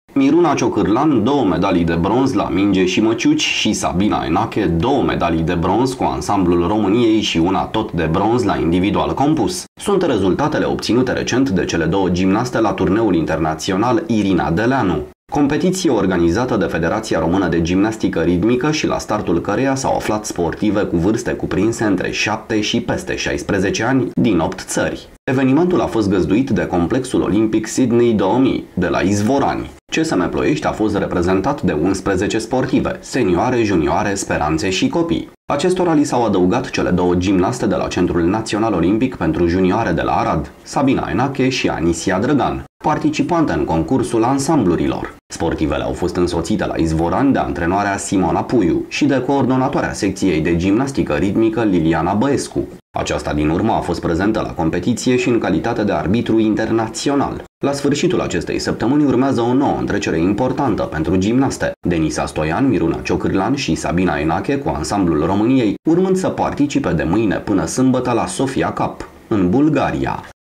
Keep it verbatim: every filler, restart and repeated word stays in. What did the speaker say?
Miruna Ciocârlan, două medalii de bronz la minge și măciuci și Sabina Enache, două medalii de bronz cu ansamblul României și una tot de bronz la individual compus. Sunt rezultatele obținute recent de cele două gimnaste la turneul internațional Irina Deleanu. Competiție organizată de Federația Română de Gimnastică Ritmică și la startul căreia s-au aflat sportive cu vârste cuprinse între șapte și peste șaisprezece ani din opt țări. Evenimentul a fost găzduit de Complexul Olimpic Sydney două mii, de la Izvorani. C S M Ploiești a fost reprezentat de unsprezece sportive, senioare, junioare, speranțe și copii. Acestora li s-au adăugat cele două gimnaste de la Centrul Național Olimpic pentru Junioare de la Arad, Sabina Enache și Anisia Drăgan, participante în concursul ansamblurilor. Sportivele au fost însoțite la Izvorani de antrenoarea Simona Puiu și de coordonatoarea secției de gimnastică ritmică Liliana Băescu. Aceasta din urmă a fost prezentă la competiție și în calitate de arbitru internațional. La sfârșitul acestei săptămâni urmează o nouă întrecere importantă pentru gimnaste. Denisa Stoian, Miruna Ciocârlan și Sabina Enache cu ansamblul României, urmând să participe de mâine până sâmbătă la Sofia Cup, în Bulgaria.